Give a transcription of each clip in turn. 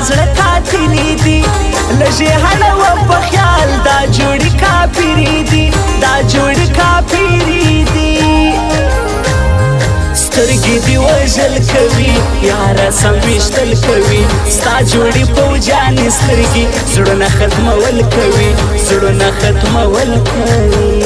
دزړه قاتلې دي لږې هله و په خیال دا جوړې کاپیرې دي دا جوړې کاپیرې دي سترګې دې وژل کوي یاره سم ویشتل کوي ستا جوړې پوجانې سترګې زړونه ختمول کوي زړونه ختمول کوي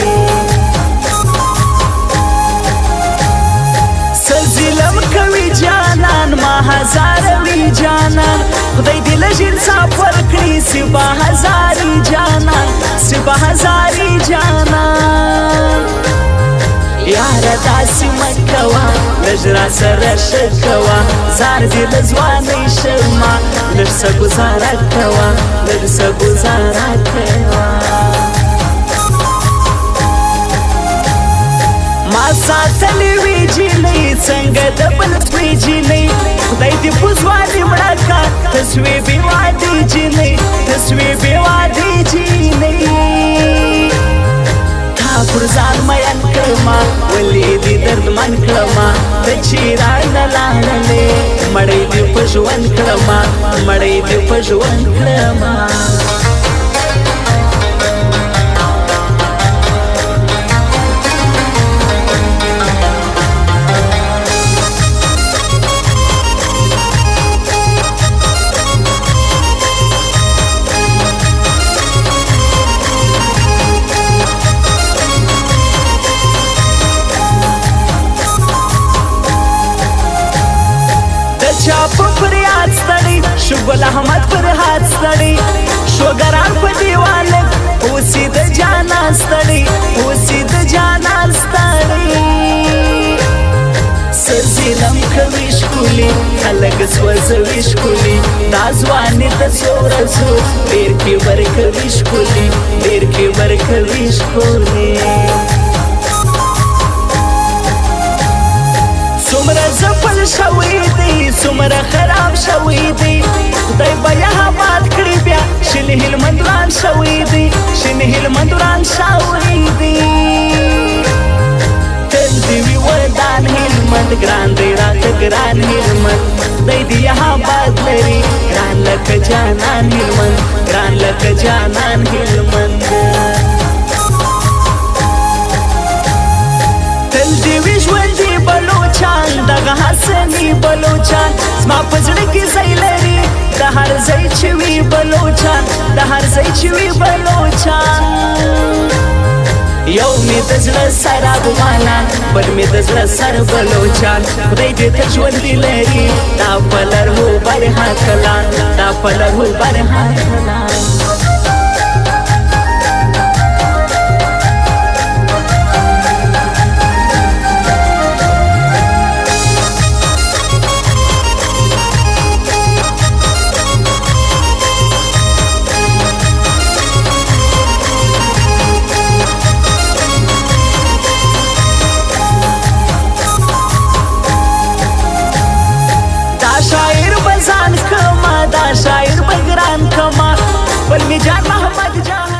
ظلم کوي جانان ما هزاروي جانان خدای دې لږ انصاف ورکړي سبا هزاري جانان سبا هزاري جانان یاره داسې مه کوه لږ راسره ښه کوه زار دې له ځوانۍ شرمه لږ څه ګزاره کوه لږ څه ګزاره کوه ما ساتلې وې جینۍ څنګه د بل سوې جینۍ خدای دې په ځواني مړه کا ته سوې بې وادې جینۍ ته سوې بې وادې جینۍ تا پر ځان مین کړمه ولې دې دردمن کړمه ته چې رانه لاړلې مړی دې په ژوند کړمه مړی دې په ژوند کړمه چا په فریاد ستړی شو ګل احمد پر هات ستړی شوګران په دیواله اوسې د جانان ستړی اوسې د جانان ستړی ظلم کوي ښکلي خلک سوځوي ښکلي دا ځواني د څو ورځو ډېر کبر کوي ښکلي ډېر کبر کوي ښکلي څومره ځپل شوی دی څومره خراب شوی دی خدای به یې آباد کړي بیا شین هلمند وران شوی دی شین هلمند وران شوی دی تل دې وي ودان هلمند ګران دی راته ګران هلمند خدای دې یې آباد لري ګران لکه جانان هلمند ګران لکه جانان هلمند تل دې وي ژوندي بلوچان دغه حسني بلوچان زما په زړه کې ځای لري د هر ځای چې وي بلوچان د هر ځای چې وي بلوچان یو مې د زړه سر افغانان بل مې د زړه سر بلوچان خدای دې ته ژوندي لري دا په لرهو برها کلان دا په لرهو برها کلان شاعر بزان کما دا شاعر بگران کما بل می جان محمد جان